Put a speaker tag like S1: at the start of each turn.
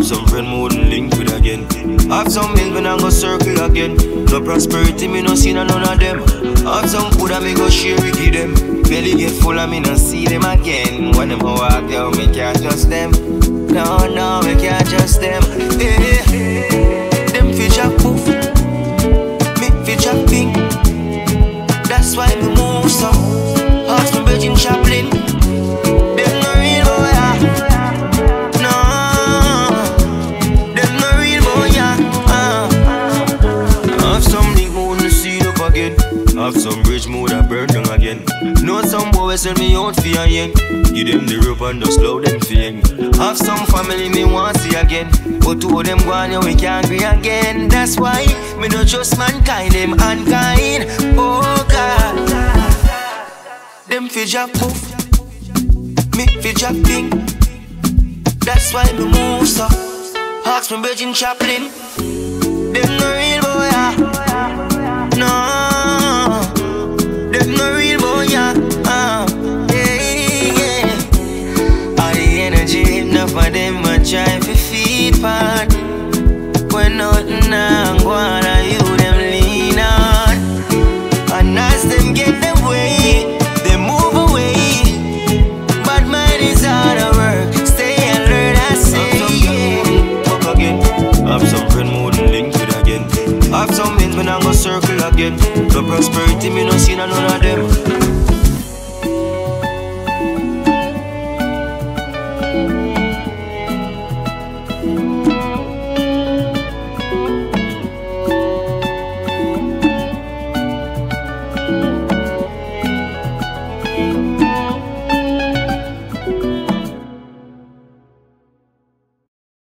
S1: Have some friend me wouldn't link with again. Have some milk when I go circle again. No prosperity me no see none of them. Have some food I me go share with them. Belly get full and me no see them again. When them walk out me can't trust them. No, no, we can't trust them. Them fi chop poof, me fi chop pink. That's why we move so. Ask me Virgin Chaplin. Them no real boy, yeah. No, them no real boy, yeah. Have some link mood to see up again. Have some bridge mood that burn down again. Know some boys send me out for a yen. Give them the rope and just slow them feeling. Have some family me want see again. But two of them gone, yeah, we can't agree again. That's why me no trust mankind, them unkind. Oh God, them fi jack poof, me fi jack pink. That's why me move so. Ask me Virgin Chaplin. Them no real boy, yeah. No, them no real boy, yeah. Yeah. All the energy enough for them, I try to feed part.